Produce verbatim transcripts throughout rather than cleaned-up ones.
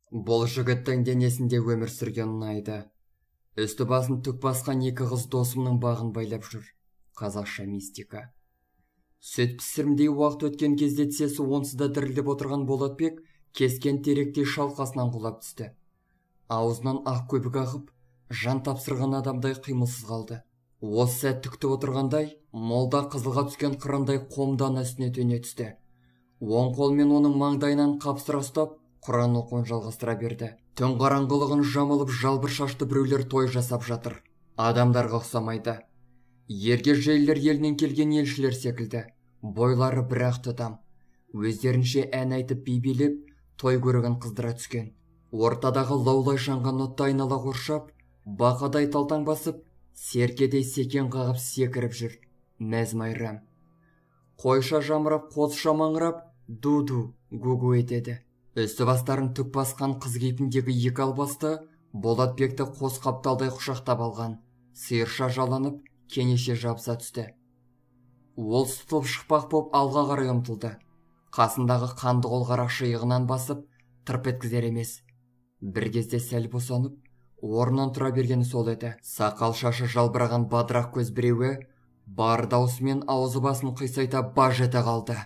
Бұл жігіттің денесінде өмір сүрген ұнайды. Үсті басын түк басқан екі қыз досымның бағын байлап жүр. Қазақша мистика. Сүт пісірімдей уақыт өткен кезде тісесі онсызда дірілдеп отырған Болатбек кескен теректей шалқасынан құлап түсті. Аузынан ақ көбік ағып, жан тапсырған адамдай қимылсыз қалды. Осы сәт түкті отырғандай, молда қызылға түскен қырандай қомдан үстіне төне түсті. Оң қолмен оның маңдайынан қапсыра ұстап, Құран оқуын жалғастыра берді. Түн қараңғылығын жамылып жалбыр шашты біреулер той жасап жатыр. Адамдарға ұқсамайды. Ерге жерлер елінен келген елшілер секілді. Бойлары бірақ тұтам. Өздерінше ән айтып би билеп, той көрігін қыздыра түскен. Ортадағы лаулай жанған отты айнала қоршап, бақадай талтаң басып, серкедей секен қағып секіріп жүр. Мәз майрам. Қойша жамырап, қозша маңырап, ду-ду, гу-гу етеді. Үсті бастарын түк басқан қыз кейпіндегі екі албасты Болатбекті қос қапталдай құшақтап алған. Сиырша жаланып, кенеше жабыса түсті. Ол сұтылып шықпақ боп алға қарай ұмтылды. Қасындағы қанды қолғарақ шиығынан басып, тырп еткізер емес. Бір кезде сәл босанып, орнынан тұра бергені сол еді. Сақал шашы жалбыраған бадырақ көз біреуі бар даусымен аузы басын қисайта баж ете қалды.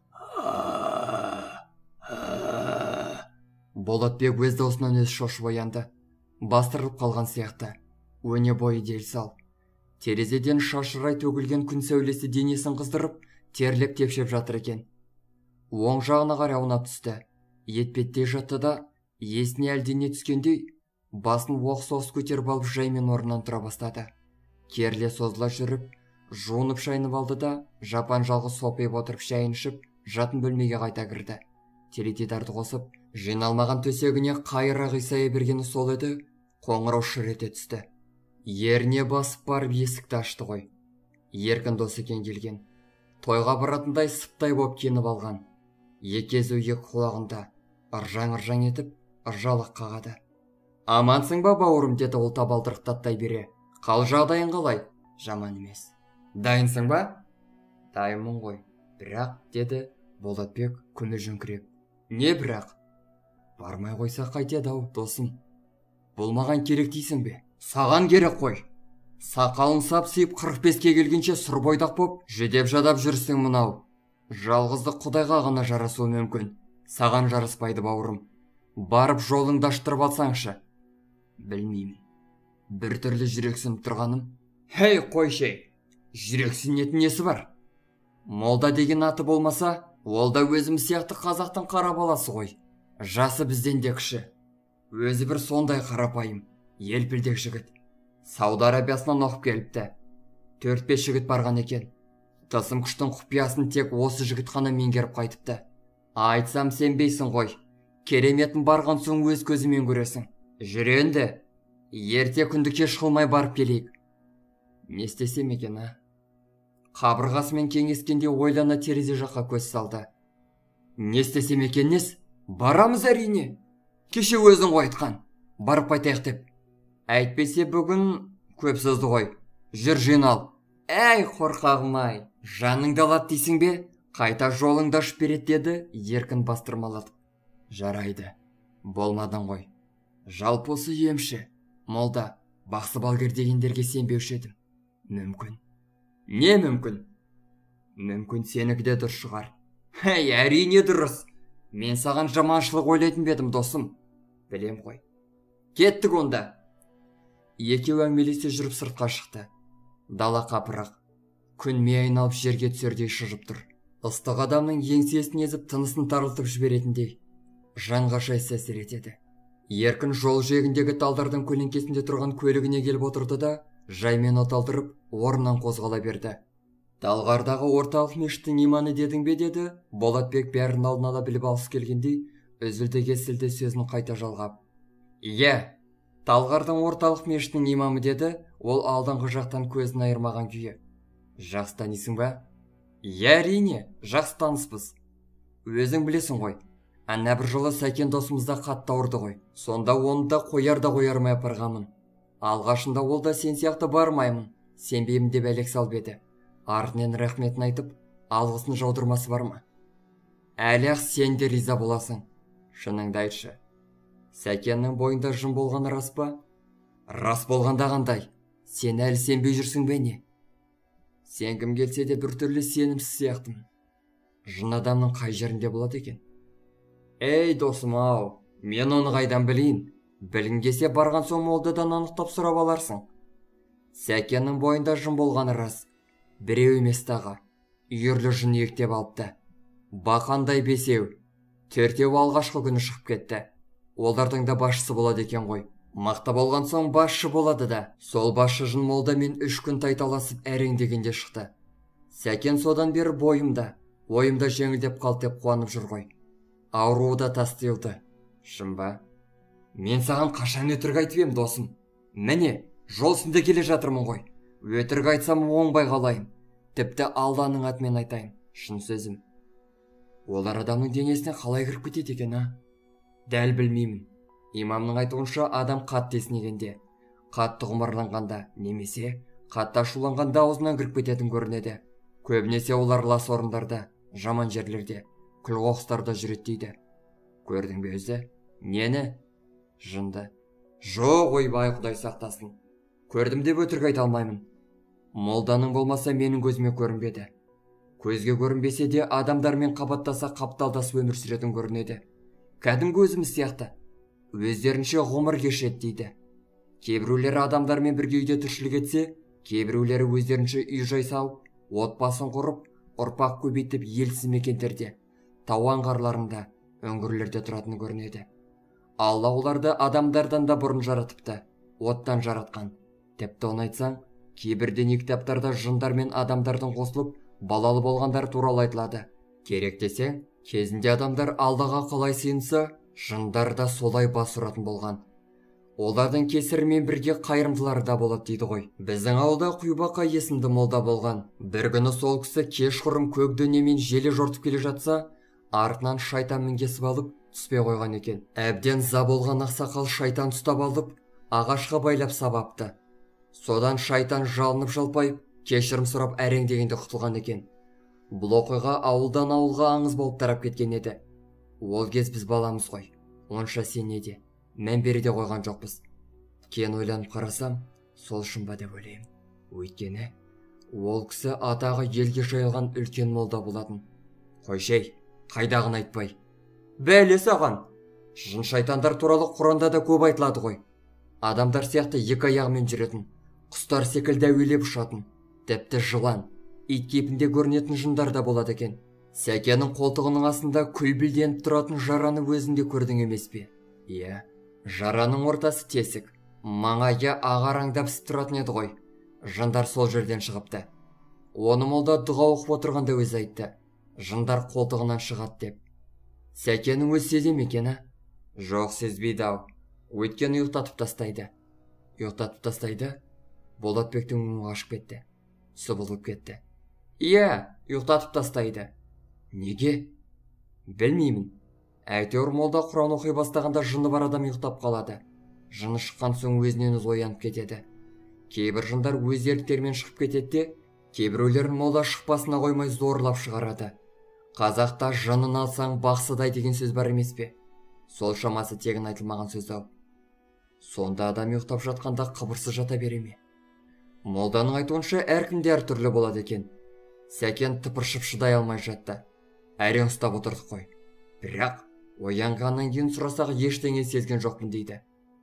Болатбек өз даусынан өз шошып оянды. Бастырылып қалған сияқты. Өне бойы дел сал. Терезеден шашырай төгілген күн сәулесі денесін қыздырып, терлеп тепшеп жатыр екен. Оң жағына қарай аунап түсті. Етпеттей жатты да, есіне әлдене түскендей, басын оқ-соғыс көтеріп алып жаймен орнынан тұра бастады. Керле созыла жүріп, жуынып шайынып алды да, жапан жалғыз сопиып отырып шайын ішіп, жатын бөлмеге қайта кірді. Теледидарды қосып, жиналмаған төсегіне қайыра қисая бергені сол еді, қоңырау шыр ете түсті. Еріне басып барып есікті ашты ғой. Еркін досы екен келген. Тойға баратындай сыптай боп киініп алған. Екезі екі құлағында ыржаң-ыржаң етіп, ыржалық қағады. Амансың ба бауырым, деді ол табалдырықтаттай бере. Қал жағдайың қалай? Жаман емес. Дайынсың ба? Дайынмын ғой. Бірақ, деді Болатбек күні жүңкіреп. Не бірақ? Бармай қойса қайтеді ау, досым. Бұл маған керек дейсің бе? Саған керек қой. Сақалын сап-сиып қырық беске келгенше сұр бойдақ боп, жүдеп жадап жүрсің мынау. Жалғыздық құдайға ғана жарасуы мүмкін. Саған жараспайды бауырым. Барып жолыңды аштырып алсаңшы. Білмеймін. Бір түрлі жүрексініп тұрғаным. Хей, қойшей, жүрексінетін несі бар? Молда деген аты болмаса, ол да өзім сияқты қазақтың қара баласы ғой. Жасы бізден де кіші. Өзі бір сондай қарапайым, елпілдек жігіт. Сауд Арабиясынан оқып келіпті. Төрт-бес жігіт барған екен. Тылсым күштің құпиясын тек осы жігіт қана меңгеріп қайтыпты. Айтсам сенбейсің ғой. Кереметін барған соң өз көзімен көресің. Жүр енді. Ерте күнді кеш қылмай барып келейік. Не істесем екен, а? Қабырғасымен кеңескенде ойлана терезе жаққа көз салды. Не істесем екен нес? Барамыз әрине. Кеше өзің ғой айтқан. Барып қайтайық деп. Әйтпесе бүгін көп сөзді ғой. Жүр жинал. Әй, қорқағым-ай, жаныңды алады дейсің бе? Қайта жолыңды ашып береді, деді, еркін бастырмалатып. Жарайды. Болмадың ғой. Жалпы осы емші, молда, бақсы балгер дегендерге сенбеуші едім. Мүмкін. Не мүмкін? Мүмкін сенікі де дұрыс шығар. Әй, әрине дұрыс. Мен саған жаманшылық ойлайтын бедім, досым. Білем ғой. Кеттік онда. Екеу әңгімелесе жүріп сыртқа шықты. Дала қапырақ. Күн ме айналып жерге түсердей шыжып тұр. Ыстық адамның еңсесін езіп тынысын тарылтып жіберетіндей. Жанға шайсы әсер етеді. Еркін жол жиегіндегі талдардың көлеңкесінде тұрған көлігіне келіп отырды да, жаймен от алдырып, орнынан қозғала берді. Талғардағы орталық мешіттің иманы дедің бе, деді. Болатбек бәрін алдын ала біліп алыс келгендей, үзілді кесілді сөзін қайта жалғап. Иә, Талғардың орталық мешіттің имамы, деді. Ол алдыңғы жақтан көзін айырмаған күйі. Жақсы танисың ба? Иә, әрине, жақсы таныспыз. Өзің білесің ғой. Ана бір жылы Сәкен досымызда қатты ауырды ғой. Сонда оны да қояр да қойармай апарғанмын. Алғашында ол да сен сияқты бармаймын, сенбеймін деп әлек салып еді. Артынан рахметін айтып, алғысын жаудырмасы бар ма? Әлі ақ сен де риза боласың. Шыныңды айтшы. Сәкеннің бойында жын болғаны рас па? Рас болғанда қандай? Сен әлі сенбей жүрсің бе не? Сенгім келсе де біртүрлі сенімсіз сияқтымын. Жын адамның қай жерінде болады екен? Ей досым-ау, мен оны қайдан білейін? Білгің келсе барған соң молдадан анықтап сұрап аларсың. Сәкеннің бойында жын болғаны рас. Біреу емес тағы. Үйірлі жын ектеп алыпты. Бақандай бесеу. Төртеу алғашқы күні шығып кетті. Олардың да басшысы болады екен ғой. Мақта болған соң басшы болады да. Сол басшы жын молдамен үш күн тайталасып әрең дегенде шықты. Сәкен содан бері бойымда, ойымда жеңілдеп қалды деп қуанып жүр ғой. Ауруы да тастелді. Шын ба? Мен саған қашан өтірік айтып ем, досым? Міне, жол үстінде келе жатырмын ғой. Өтірік айтсам оңбай қалайын. Тіпті Алланың атымен айтайын. Шын сөзім. Олар адамның денесіне қалай кіріп кетеді екен, а? Дәл білмеймін. Имамның айтуынша адам қатты есінегенде, қатты ғұмарланғанда, немесе қатты ашуланғанда аузынан кіріп кететін көрінеді. Көбінесе олар лас орындарда, жаман жерлерде, күл-қоқыстарда жүреді дейді. Көрдің бе өзі? Нені? Жынды. Жоқ, ойбай, Құдай сақтасын. Көрдім деп өтірік айта алмаймын. Молданың болмаса менің көзіме көрінбеді. Көзге көрінбесе де адамдармен қабаттаса қапталдасып өмір сүретін көрінеді. Кәдімгі өзіміз сияқты. Өздерінше ғұмыр кешеді дейді. Кейбіреулері адамдармен бірге үйде тіршілік етсе, кейбіреулері өздерінше үй-жай салып, отбасын құрып, ұрпақ көбейтіп елсіз мекендерде, тау аңғарларында, үңгірлерде тұратыны көрінеді. Алла оларды адамдардан да бұрын жаратыпты, оттан жаратқан. Тіпті оны айтсаң, кейбір діни кітаптарда жындар мен адамдардың қосылып, балалы болғандар туралы айтылады. Керек десең, кезінде адамдар Аллаға қалай сыйынса, жындар да солай бас ұратын болған. Олардың кесірімен бірге қайырымдылары да болады дейді ғой. Біздің ауылда Құйбақа есімді молда болған. Бір күні сол кісі кешқұрым көк дөнемен желе жортып келе жатса, артынан шайтан мінгесіп алып, түспей қойған екен. Әбден за болған ақсақал шайтан ұстап алып, ағашқа байлап сабапты. Содан шайтан жалынып жалпайып, кешірім сұрап әрең дегенде құтылған екен. Бұл оқиға ауылдан ауылға аңыз болып тарап кеткен еді. Ол кез біз баламыз ғой. Онша сенеде, мән береде қойған жоқпыз. Кейін ойланып қарасам, сол шын ба деп ойлаймын. Өйткені, ол кісі атағы елге жайылған үлкен молда болатын. Қойшей, қайдағын айтпай. Бәле саған. Жын шайтандар туралы Құранда да көп айтылады ғой. Адамдар сияқты екі аяғымен жүретін, құстар секілді әуелеп ұшатын, тіпті жылан, ит кейпінде көрінетін жындар да болады екен. Сәкеннің қолтығының астында күлбілденіп тұратын жараны өзінде көрдің емес пе? Иә, жараның ортасы тесік, маңайы ағараңдап сіп тұратын еді ғой. Жындар сол жерден шығыпты. Оны молда дұға оқып отырғанда өзі айтты. Жындар қолтығынан шығады деп. Сәкеннің өз сезе ме екен, а? Жоқ, сезбейді ау. Өйткені ұйықтатып тастайды. Ұйықтатып тастайды. Болатбектің өңі ашып кетті. Сұбылып кетті. Иә, ұйықтатып тастайды. Неге? Білмеймін. Әйтеуір молда Құран оқи бастағанда жыны бар адам ұйықтап қалады. Жыны шыққан соң өзінен өзі оянып кетеді. Кейбір жындар өз еріктерімен шығып кетеді, кейбіреулерін молда шықпасына қоймай зорлап шығарады. Қазақта жынын алсаң бақсыдай деген сөз бар емес пе? Сол шамасы тегін айтылмаған сөз ау. Сонда адам ұйықтап жатқанда қыбырсыз жата бере ме? Молданың айтуынша әркімде әртүрлі болады екен. Сәкен тыпыршып шыдай алмай жатты. Әрең ұстап отырдық қой. Бірақ оянғаннан кейін сұрасақ ештеңе сезген жоқпын дейді.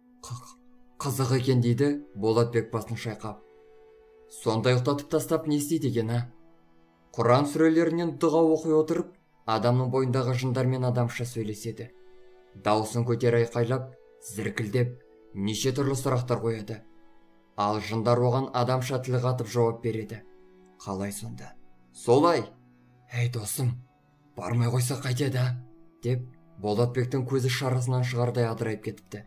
Қызық екен дейді Болатбек басын шайқап. Сондай ұйықтатып тастап не істейді екен, а? Құран сүрелерінен дұға оқи отырып, адамның бойындағы жындармен адамша сөйлеседі. Дауысын көтер айқайлап, зіркілдеп, неше түрлі сұрақтар қояды. Ал жындар оған адамша тіл қатып жауап береді. Қалай сонда? Солай. Әй досым, бармай қойса қайтеді, а? Деп Болатбектің көзі шарасынан шығардай адырайып кетіпті.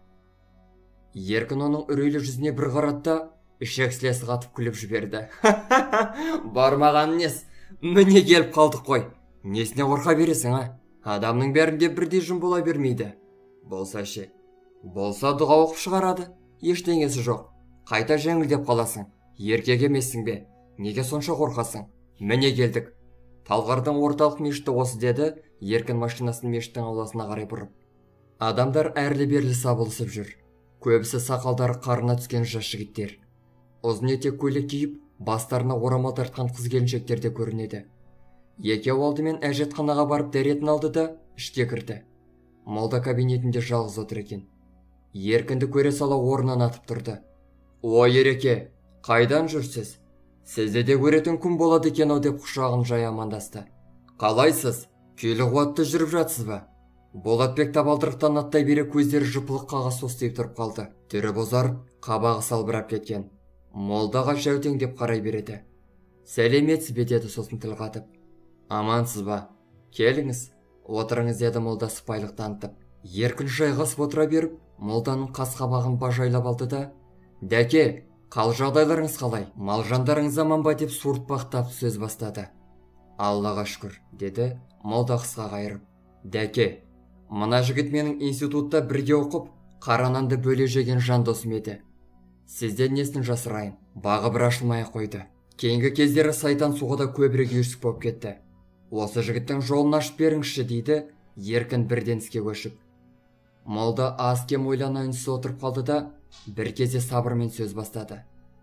Еркін оның үрейлі жүзіне бір қаратта, ішек сілесі қатып күліп жіберді. Бармаған нес, міне келіп қалдық қой. Несіне қорқа бересің, а? Адамның бәрінде бірдей жын бола бермейді. Болса ше, болса дұға оқып шығарады, ештеңесі жоқ. Қайта жеңілдеп қаласың. Еркек емессің бе? Неге сонша қорқасың? Міне келдік. Талғардың орталық мешіті осы деді, Еркін машинасын мешіттің ауласына қарай бұрып. Адамдар әрлі-берлі сабылысып жүр. Көбісі сақалдары қарына түскен жас жігіттер. Ұзын етек көйлек киіп, бастарына орамал тартқан қыз-келіншектер де көрінеді. Екеуі алдымен әжетханаға барып дәретін алды да ішке кірді. Молда кабинетінде жалғыз отыр екен. Еркінді көре сала орнынан атып тұрды. «Ой, Ереке, қайдан жүрсіз? Сізді де көретін күн болады екен-ау» деп құшағын жай амандасты. «Қалайсыз? Күйлі қуатты жүріп жатсыз ба?» Болатбек табалдырықтан аттай бере көздері жыпылық қағаз состиып тұрып қалды. Түрі бозарып, қабағы салбырап кеткен. Молдаға жәутең деп қарай береді. «Сәлеметсіз бе?» деді сосын тіл қатып. «Амансыз ба? Келіңіз, отырыңыз» деді молда сыпайылық танытып. Еркін жайғасып отыра беріп, молданың қас-қабағын бажайлап алды да: «Дәке, қал жағдайларыңыз қалай? Малжандарыңыз аман ба?» деп суыртпақтап сөз бастады. «Аллаға шүкір» деді молда қысқа қайырып. «Дәке, мына жігіт менің институтта бірге оқып, қара нанды бөле жеген жан досым еді. Сізден несін жасырайын, бағы бір ашылмай қойды. Кейінгі кездері сайтан суға да көбірек үйірсік болып кетті. Осы жігіттің жолын ашып беріңізші» дейді Еркін бірден іске көшіп. Молда аз-кем ойлана үнсіз отырып қалды да бір кезде сабырмен сөз бастады.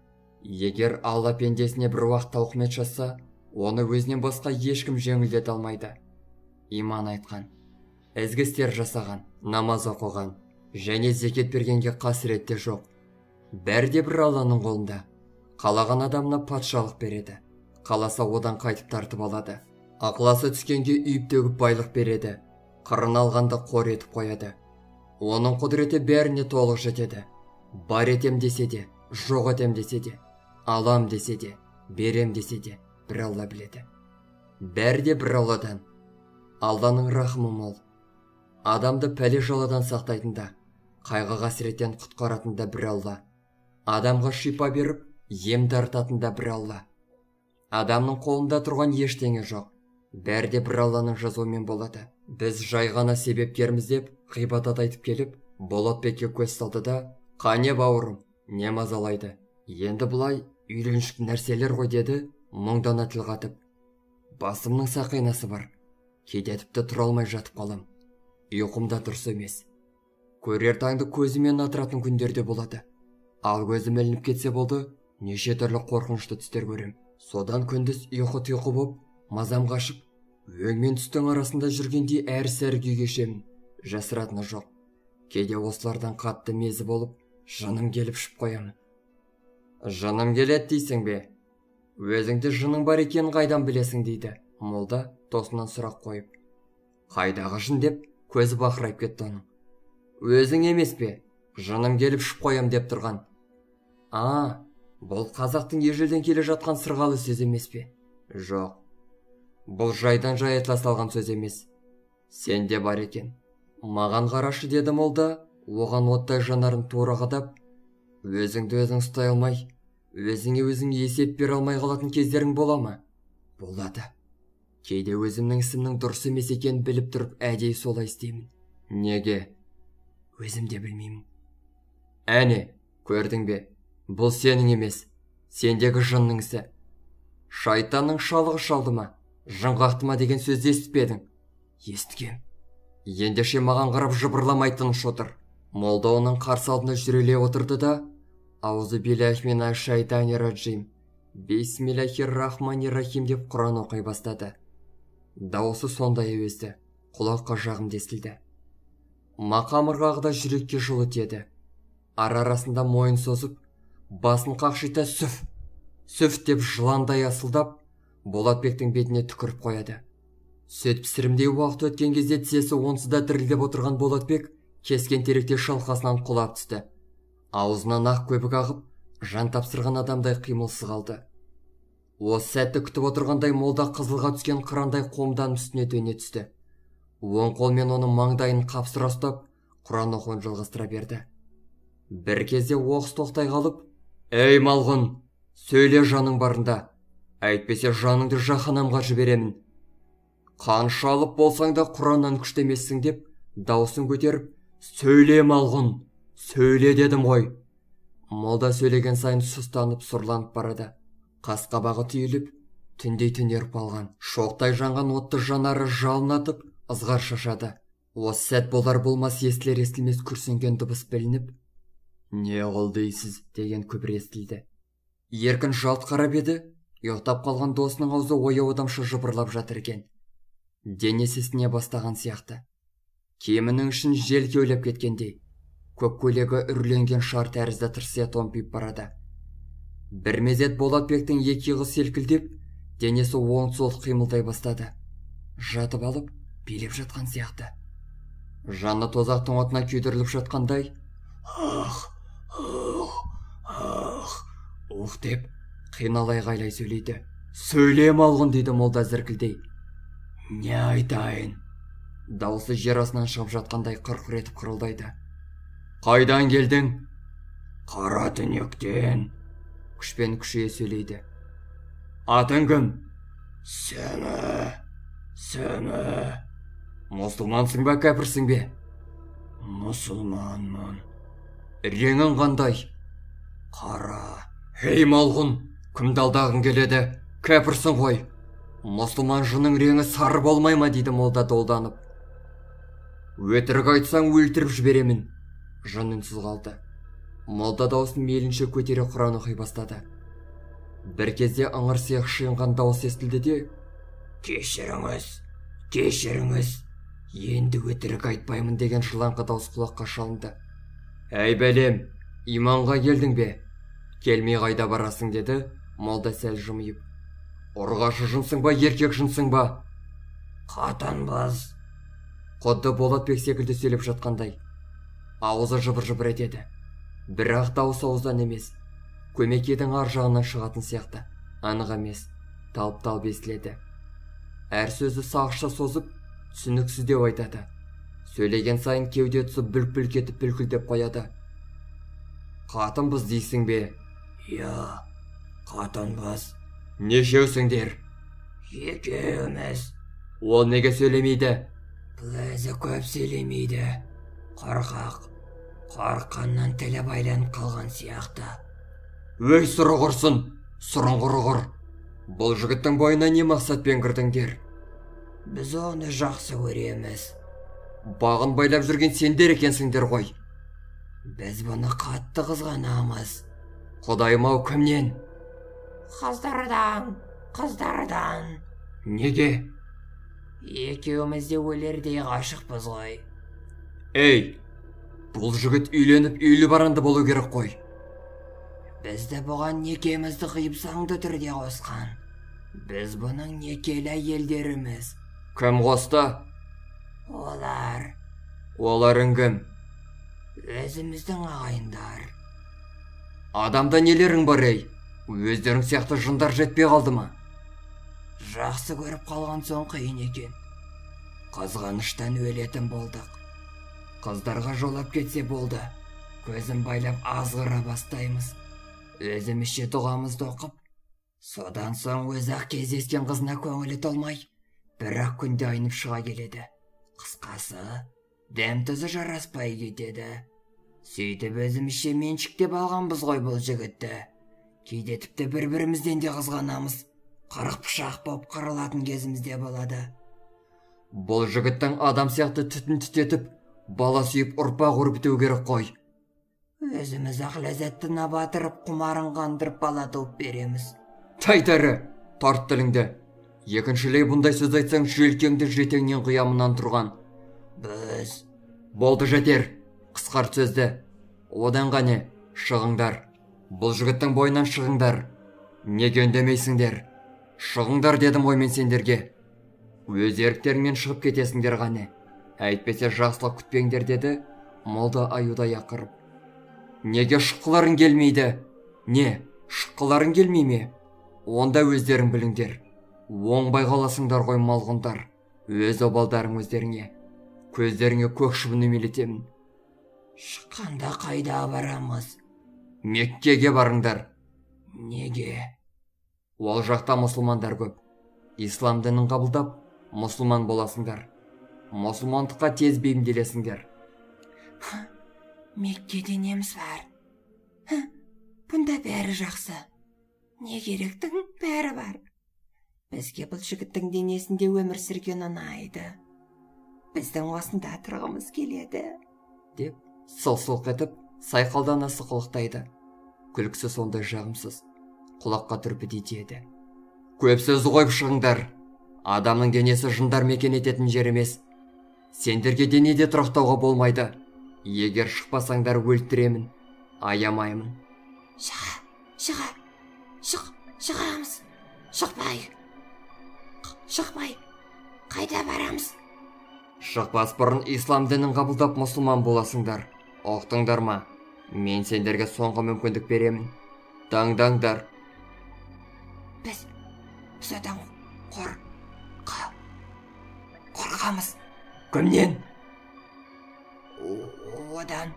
Егер Алла пендесіне бір уақыт тауқымет жасса, оны өзінен басқа ешкім жеңілдете алмайды. Иман айтқан, ізгі істер жасаған, намаз оқыған және зекет бергенге қасірет те жоқ. Бәрі де бір Алланың қолында. Қалаған адамына патшалық береді, қаласа одан қайтып тартып алады. Ақыласы түскенге үйіп төгіп байлық береді, қырын алғанда қор етіп қояды. Оның құдіреті бәріне толық жетеді. Бар етем десе де, жоқ етем десе де, алам десе де, берем десе де, бір Алла біледі. Бәрі де бір Алладан. Алланың рахымы мол. Адамды пәле жаладан сақтайтында, қайғы қасіреттен құтқаратында бір Алла. Адамға шипа беріп, ем тартатында бір Алла. Адамның қолында тұрған ештеңе жоқ. Бәрі де бір Алланың жазуымен болады. Біз жай ғана себепкерміз деп ғибадат айтып келіп, Болатбекке көз салды да: «Қане бауырым, не мазалайды? Енді бұлай үйреншікті нәрселер ғой» деді мұңдана тіл қатып. «Басымның сақинасы бар. Кейде тіпті тұра алмай жатып қалам. Ұйқымда дұрыс емес. Көрер таңды көзімен атыратын күндерде болады. Ал көзім ілініп кетсе болды, неше түрлі қорқынышты түстер көрем. Содан күндіз ұйқы-тұйқы боп, мазам қашып, өң мен түстің арасында жүргенде әр-сәрі күй кешемін. Жасыратыны жоқ. Кейде осылардан қатты мезі болып, жыным келіп шып қоямын». «Жыным келеді дейсің бе? Өзіңде жының бар екенін қайдан білесің?» дейді молда тосынан сұрақ қойып. «Қайдағы жын?» деп көзі бақырайып кетті оның. «Өзің емес пе? Жыным келіп шып қоям деп тұрған?» «А, бұл қазақтың ежелден келе жатқан сырғалы сөз емес пе?» «Жоқ, бұл жайдан жай айтыла салған сөз емес. Сенде бар екен. Маған қарашы» деді молда, оған оттай жанарын тура қадап. «Өзіңді өзің ұстай алмай, өзіңе өзің есеп бере алмай қалатын кездерің бола ма?» «Болады. Кейде өзімнің ісімнің дұрыс емес екенін біліп тұрып, әдейі солай істеймін». «Неге?» «Өзім де білмеймін». «Әне, көрдің бе? Бұл сенің емес, сендегі жынның ісі. Шайтанның шалығы шалды ма, жын қақты ма деген сөзді естіпедің?» «Естігем». «Ендеше маған қарап жыбырламайтын шотыр». Молда оның қарсы алдына жүрелей отырды да: «Аузы биллахи минаш шайтани раджим, бисмиллахир рахманир рахим» деп Құран оқи бастады. Дауысы сондай әуезді, құлаққа жағымды естілді. Мақам ырғағында жүрекке жылы тиеді. Ара арасында мойын созып, басын қақшита «Сүф! Сүф!» деп жыландай асылдап, Болатбектің бетіне түкіріп қояды. Сөт пісірімдей уақыт өткен кезде тізесі онсызда дірілдеп отырған Болатбек кескен теректе шалқасынан құлап түсті. Аузынан ақ көбік ағып, жан тапсырған адамдай қимылсыз қалды. Осы сәтті күтіп отырғандай молда қызылға түскен қырандай қомдан үстіне төне түсті. Оң қолмен оның маңдайын қапсыра ұстап, Құран оқуын жалғастыра берді. Бір кезде оқыс тоқтай қалып: «Ей малғұн, сөйле жаның барында, әйтпесе жаныңды жаһанамға жіберемін. Қанша алып болсаң да Құраннан күштемессің» деп даусын көтеріп: «Сөйле малғұн, сөйле дедім ғой». Молда сөйлеген сайын сұстанып сұрланып барады. Қас-қабағы түйіліп, түндей түнеріп алған, шоқтай жанған отты жанары жалынатып, ызғар шашады. Осы сәт болар болмас естілер естілмес күрсінген дыбыс білініп, «Не қыл дейсіз?» деген күбір естілді. Еркін жалт қарап еді, ұйықтап қалған досының аузы ояу адамша жыбырлап жатыр екен. Денесі ісіне бастаған сияқты. Киімінің ішін жел кеулеп кеткендей, көк көйлегі үрленген шар тәрізді тырсия томпиып барады. Бір мезет Болатбектің екі иығы селкілдеп, денесі оң-сол қимылдай бастады. Жатып алып, билеп жатқан сияқты. Жаны тозақтың отына күйдіріліп жатқандай, «Ах, ах, ах, ух» деп қиналай қайлай сөйлейді. «Сөйле малғын» дейді молда зіркілдей. «Не айтайын?» Дауысы жер астынан шығып жатқандай қырқыр етіп қырылдайды. «Қайдан келдің?» «Қара түнектен», күшпен күшейе сөйлейді. «Атың кім?» «Сені, сені». «Мұсылмансың ба, кәпірсің бе?» «Мұсылманмын». «Реңің қандай?» «Қара». «Ей малғұн, кімді алдағың келеді? Кәпірсің ғой. Мұсылман жының реңі сары болмай ма?» дейді молда долданып. «Өтірік айтсаң өлтіріп жіберемін». Жын үнсіз қалды. Молда даусын мейлінше көтере Құран оқи бастады. Бір кезде ыңыр сияқ шиынған дауыс естілді де, «Кешіріңіз, кешіріңіз, енді өтірік айтпаймын» деген жылаңқы дауыс құлаққа шалынды. «Әй бәлем, иманға келдің бе? Келмей қайда барасың?» деді молда сәл жымиып. «Ұрғашы жынсың ба, еркек жынсың ба?» «Қатанбыз». Құдды Болатбек секілді сөйлеп жатқандай. Ауызы жыбыр-жыбыр етеді. Бірақ дауыс ауыздан емес, көмекейдің ар жағынан шығатын сияқты. Анық емес, талып-талып естіледі. Әр сөзі сағышша созып, түсініксіздеу айтады. Сөйлеген сайын кеуде түсіп бүлк-бүлк етіп бүлкілдеп қояды. «Қатынбыз дейсің бе?» «Я, қатынбыз». «Нешеусіңдер?» «Екеуміз». «Ол неге сөйлемейді?» «Өзі көп сөйлемейді. Қорқақ, қорққаннан тілі байланып қалған сияқты». «Өй сұрғырсын, сұрыңғыр-ғыр. Бұл жігіттің бойына не мақсатпен кірдіңдер?» «Біз оны жақсы көреміз». «Бағын байлап жүрген сендер екенсіңдер ғой». «Біз бұны қатты қызғанамыз». «Құдайым-ау, кімнен?» «Қыздардан, қыздардан». «Неге?» «Екеуміз де өлердей ғашықпыз ғой». «Ей, бұл жігіт үйленіп үйлі баранды болу керек қой». «Бізді бұған некемізді қиып заңды түрде қосқан. Біз бұның некелі әйелдеріміз». «Кім қосты?» «Олар». «Оларың кім?» «Өзіміздің ағайындар». «Адамда нелерің бар ей? Өздерің сияқты жындар жетпей қалды ма?» «Жақсы көріп қалған соң қиын екен. Қызғаныштан өлетін болдық. Қыздарға жолап кетсе болды. Көзін байлап азғыра бастаймыз. Өзімізше дұғамызды оқып, содан соң өзі-ақ кездескен қызына көңілі толмай, бір-ақ күнде айнып шыға келеді. Қысқасы, дәм-тұзы жараспай кетеді. Сөйтіп өзімізше меншіктеп алғанбыз ғой бұл жігітті. Кейде тіпті бір-бірімізден де қызғанамыз. Қырық пышақ боп қырылатын кезімізде болады». «Бұл жігіттің адам сияқты түтін түтетіп, бала сүйіп ұрпақ өрбіту керек қой». «Өзіміз ақ ләззаттына батырып, құмарын қандырып бала туып береміз». «Тайтәрі, тарт тіліңді. Екіншілей бұндай сөз айтсаң желкеңді жетеңнен қиямынан тұрған». «Біз...» «Болды жетер, қысқарт сөзді. Одан қане, шығыңдар. Бұл жігіттің бойынан шығыңдар. Неге үндемейсіңдер? Шығыңдар дедім ғой мен сендерге. Өз еріктеріңмен шығып кетесіңдер ғане. Әйтпесе жақсылық күтпеңдер» деді молда аюдай ақырып. «Неге шыққыларың келмейді?» «Не, шыққыларың келмей ме? Онда өздерің біліңдер. Оңбай қаласыңдар ғой малғындар. Өз обалдарың өздеріңе. Көздеріңе көк шыбын үймелетемін». «Шыққанда қайда барамыз?» «Меккеге барыңдар». «Неге?» «Ол жақта мұсылмандар көп. Ислам дінін қабылдап, мұсылман боласыңдар. Мұсылмандыққа тез бейімделесіңдер». «Меккеде неміз бар. Бұнда бәрі жақсы. Не керектің бәрі бар. Бізге бұл жігіттің денесінде өмір сүрген ұнайды. біздің осында тұрғымыз келеді, деп солқ-солқ етіп сайқалдана сықылықтайды. Күлкісі сондай жағымсыз, құлаққа түрпідей тиеді. Көп сөз қойып шығыңдар. Адамның денесі жындар мекен ететін жер емес. Сендерге денеде тұрақтауға болмайды. Егер шықпасаңдар өлтіремін, аямаймын. Шыға, шыға, шық, шығамыз. Шықпай, шықпай, қайда барамыз? Шықпас бұрын ислам дінін қабылдап мұсылман боласыңдар. Оқтыңдар ма? Мен сендерге соңғы мүмкіндік беремін. Таңдаңдар. Біз, біз одан қор, қа, қорқамыз. Кімнен? Одан.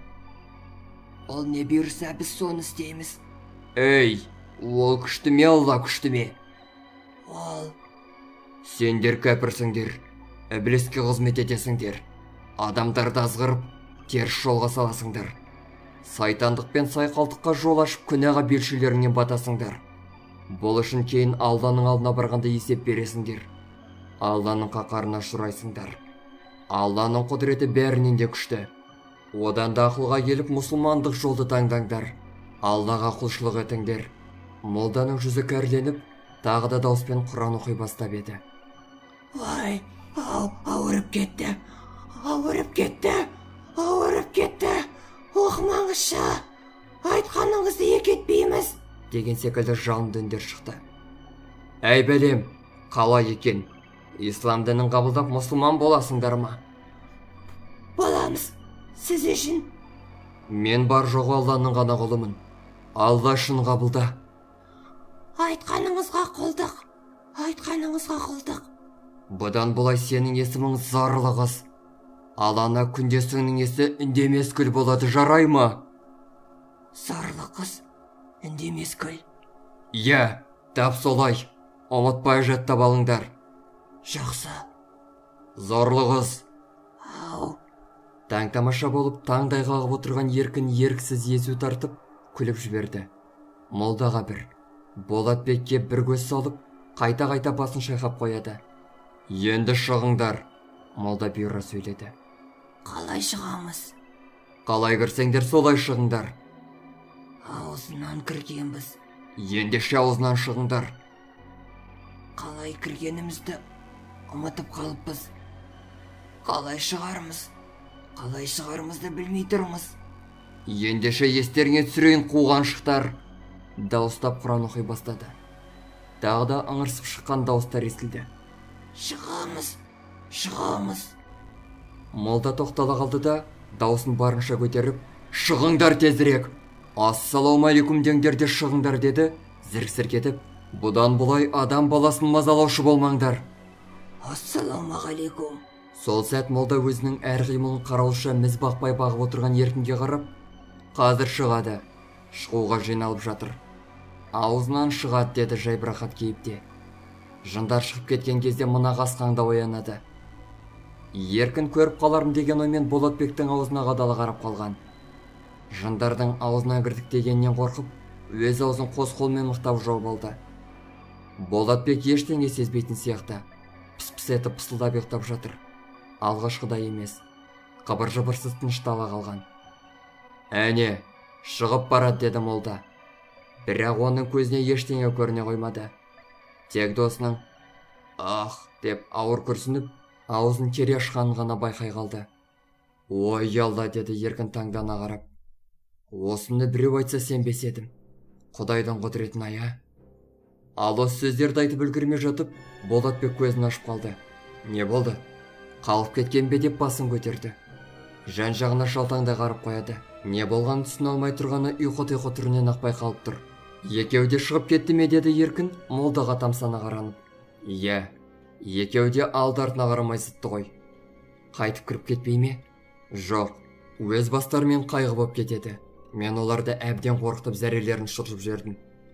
Ол не бұйырса біз соны істейміз. Ей, ол күшті ме, Алла күшті ме? Ол. Сендер кәпірсіңдер, ібліске қызмет етесіңдер. Адамдарды азғырып, теріс жолға саласыңдар. Сайтандық пен сайқалтыққа жол ашып күнәға белшілеріңнен батасыңдар. Бұл үшін кейін Алланың алдына барғанда есеп бересіңдер. Алланың қақарына ұшырайсыңдар. Алланың құдіреті бәрінен де күшті. Одан да ақылға келіп мұсылмандық жолды таңдаңдар. Аллаға құлшылық етіңдер. Молданың жүзі кәрленіп, тағы да дауыспен Құран оқи бастап еді. Ой, ау, ауырып кетті, ауырып кетті, ауырып кетті. Оқымаңызшы, айтқаныңызды екі етпейміз, деген секілді жалынды үндер шықты. Әй бәлем, қалай екен? Ислам дінін қабылдап мұсылман боласыңдар ма? Боламыз, сіз үшін. Мен бар жоғы Алланың ғана құлымын. Алла үшін қабылда. Айтқаныңызға құлдық, айтқаныңызға құлдық. Бұдан бұлай сенің есімің зарлы қыз. Ал ана күндесіңнің есі үндемес күл болады, жарай ма? Зарлы қыз, үндемес күл. Иә, тап солай. Ұмытпай жаттап алыңдар. Жақсы. Зорлы қыз. Ау. Таң тамаша болып таңдай қағып отырған еркін еріксіз езу тартып, күліп жіберді. Молдаға бір, Болатбекке бір көз салып, қайта-қайта басын шайқап қояды. Енді шығыңдар, молда бұйыра сөйледі. Қалай шығамыз? Қалай кірсеңдер солай шығыңдар. Аузынан кіргенбіз. Ендеше аузынан шығыңдар. Қалай кіргенімізді ұмытып қалыппыз. Қалай шығарымыз? Қалай шығарымызды білмей тұрмыз. Ендеше естеріңе түсірейін қуғаншықтар. Дауыстап Құран оқи бастады. Тағы да ыңырсып шыққан дауыстар естілді. Шығамыз, шығамыз. Молда тоқтала қалды да, дауысын барынша көтеріп, шығыңдар тезірек. Ассалаумағалейкум деңдер де шығыңдар деді, зірк-зірк етіп, бұдан бұлай адам баласын мазалаушы болмаңдар. Ассалаумағалейкум. Сол сәт молда өзінің әр қимылын қарауылша міз бақпай бағып отырған еркінге қарап, қазір шығады, шығуға жиналып жатыр. Аузынан шығады деді жайбырақат кейіпте. Жындар шығып кеткен кезде мына қасқаңда оянады. Еркін көріп қаларым деген оймен Болатбектің аузына қадала қарап қалған. Жындардың аузына кірдік дегеннен қорқып, өз аузын қос қолмен мықтап жауып алды. Болатбек ештеңе сезбейтін сияқты, пыс-пыс етіп пысылдап ұйықтап жатыр. Алғашқыдай емес, қыбыр-жыбырсыз тыныштала қалған. Әне, шығып барады деді молда. Бірақ оның көзіне ештеңе көріне қоймады. Тек досының «ах» деп ауыр күрсініп, аузын тере ашқанын ғана байқай қалды. Ой Алла деді еркін таңдана қарап. Осыны біреу айтса сенбес едім. Құдайдың құдіретін ая. Ал осы сөздерді айтып үлгермей жатып, Болатбек көзін ашып қалды. Не болды? Қалып кеткен бе деп басын көтерді. Жан-жағына шалтаңдай қарап қояды. Не болған түсіне алмай тұрғаны ұйқы-тұйқы түрінен ақ байқалып тұр. Екеуі де шығып кетті ме деді еркін, молдаға тамсана қаранып. Иә, екеуі де алды-артына қарамай зытты ғой. Қайтып кіріп кетпей ме? Жоқ, өз бастарымен қайғы боп кетеді. Мен оларды әбден қорқытып зәрелерін шыршып жердім.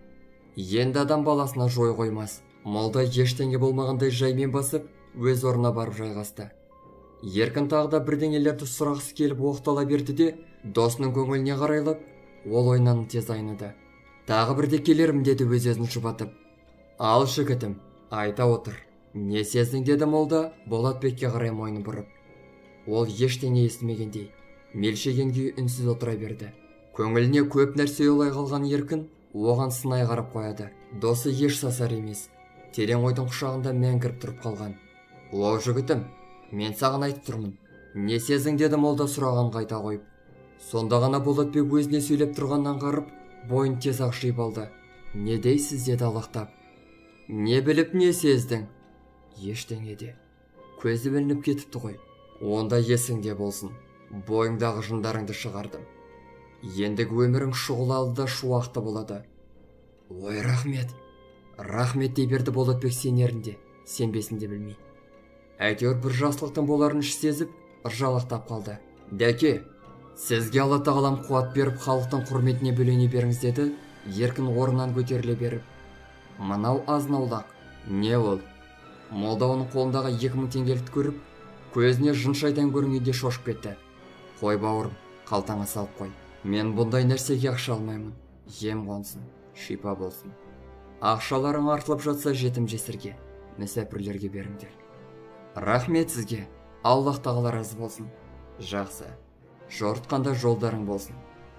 Енді адам баласына жой қоймас. Молда ештеңе болмағандай жаймен басып, өз орнына барып жайғасты. Еркін тағы да бірдеңелерді сұрағысы келіп оқтала берді де, досының көңіліне қарайлап, ол ойынан тез айныды. Тағы бірде келерім деді өз-өзін жұбатып. Ал жігітім, айта отыр. Не сездің деді молда, Болатбекке қарай мойны бұрып. Ол ештеңе естімегендей мелшеген күйі үнсіз отыра берді. Көңіліне көп нәрсе олай қалған Еркін оған сынай қарап қояды. Досы еш сасар емес, терең ойдың құшағында мәңгіріп тұрып қалған. О жігітім, мен саған айтып тұрмын, не сезің, деді молда сұраған қайта қойып. Сонда ғана Болатбек өзіне сөйлеп тұрғаннан қарып, бойын тез ақшиып алды. Не дейсіз, деді алақтап. Не біліп не сездің? Ештеңе де. Көзі білініп кетіпті ғой. Онда есіңде болсын, бойыңдағы жындарыңды шығардым. Ендігі өмірің шұғылалы да шуақты болады. Ой, рахмет. Рахмет дей берді Болатбек сенерінде, сенбесінде білмей. Әйтеуір бір жақсылықтың боларын іш сезіп, ыржалақтап қалды. Дәке, сізге Алла тағалам қуат беріп, халықтың құрметіне бөлене беріңіз, деді Еркін орнынан көтеріле беріп. Мынау азнаулақ. Не ол? Молда оның қолындағы екі мың теңгелікті көріп, көзіне жын шайтан көрінгенде шошып кетті. Қой бауырым, қалтаңа салып қой. Мен бұндай нәрсеге ақша алмаймын. Ем қонсын, шипа болсын. Ақшаларың артылып жатса жетім жесірге, мүсәпірлерге беріңдер. Рахмет сізге, Аллах тағала разы болсын. Жақсы, жортқанда жолдарың болсын.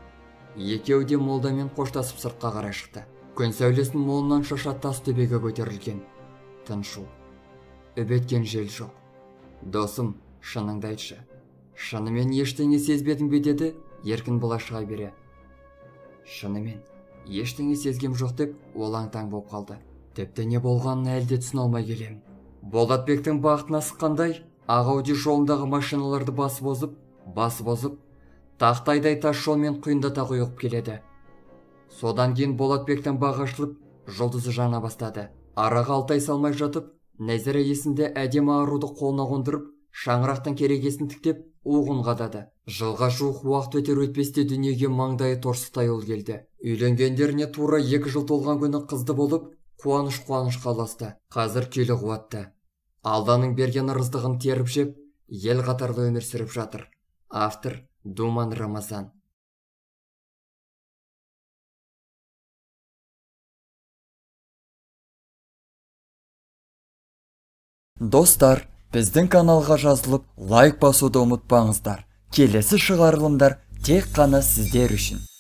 Екеуі де молдамен қоштасып сыртқа қарай шықты. Күн сәулесін молынан шаша тас төбеге көтерілген. Тыншу, үбеткен жел жоқ. Досым, шыныңды айтшы, шынымен ештеңе сезбедің бе, деді Еркін бұла шыға бере. Шынымен, ештеңе сезгем жоқ, деп ол аң-таң боп қалды. Тіпті не болғанын әлде түсіне алмай келем. Болатбектің бақытына сыққандай, Ағауди жолындағы машиналарды басып озып, басып озып, тақтайдай тас жолмен құйындата құйғып келеді. Содан кейін Болатбектің бағы ашылып, жұлдызы жана бастады. Араға алтай салмай жатып, Нәзира есінде әдемі аруды қолына қондырып, шаңырақтың керегесін тіктеп, уғын қадады. Жылға жуық уақыт өтер өтпесте дүниеге маңдайы торсықтай ұл келді. Үйленгендеріне тура екі жыл толған күні қызды болып, қуаныш-қуаныш қаласты. Қазір келі қуатты. Алданың берген ырыздығын теріп жеп, ел қатарлы өмір сүріп жатыр. Автор Думан Рамазан. Достар, біздің каналға жазылып, лайк басуды ұмытпаңыздар. Келесі шығарылымдар тек қана сіздер үшін.